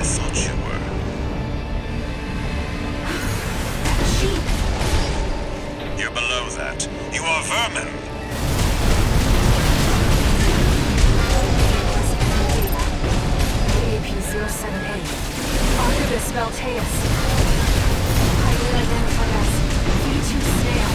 thought you were. Sheep! You're below that. You are vermin! AP-078. Archivist Valteus. Highly identified as V2 Snail.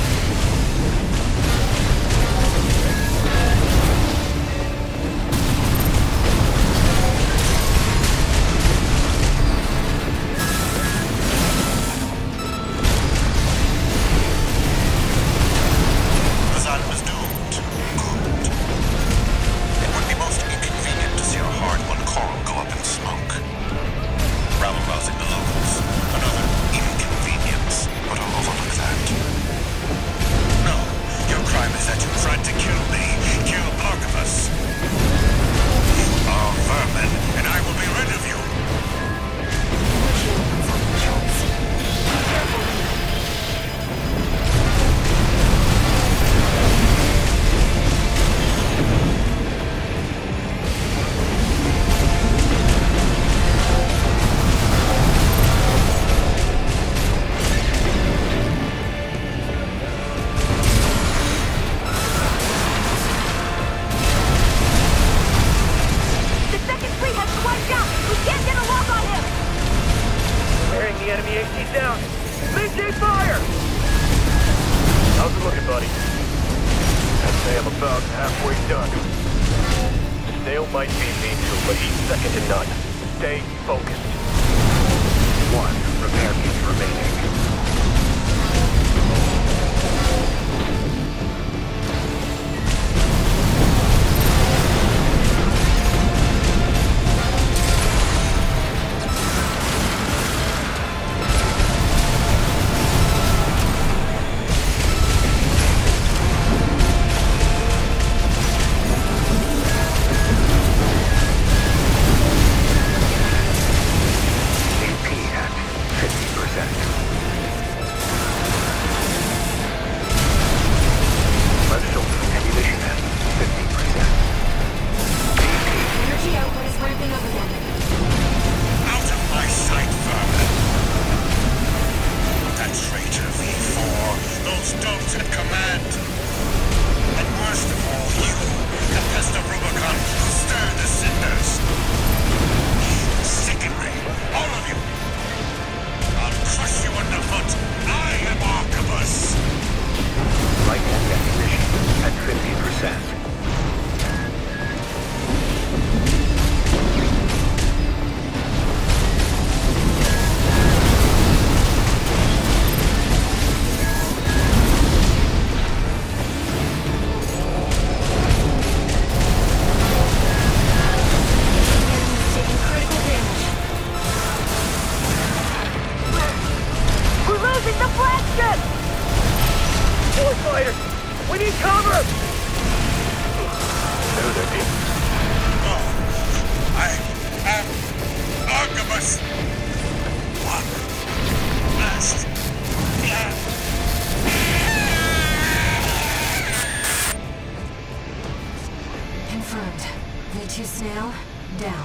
V2 Snail, down.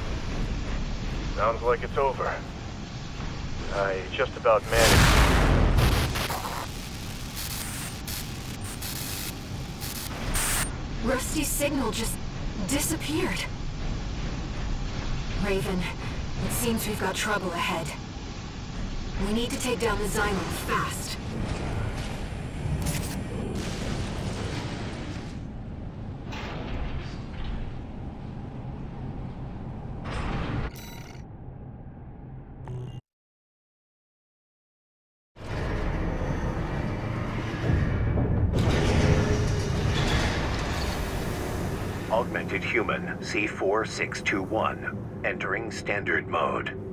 Sounds like it's over. I just about managed. Rusty's signal just disappeared. Raven, it seems we've got trouble ahead. We need to take down the Xylem fast. Augmented Human C4621, entering standard mode.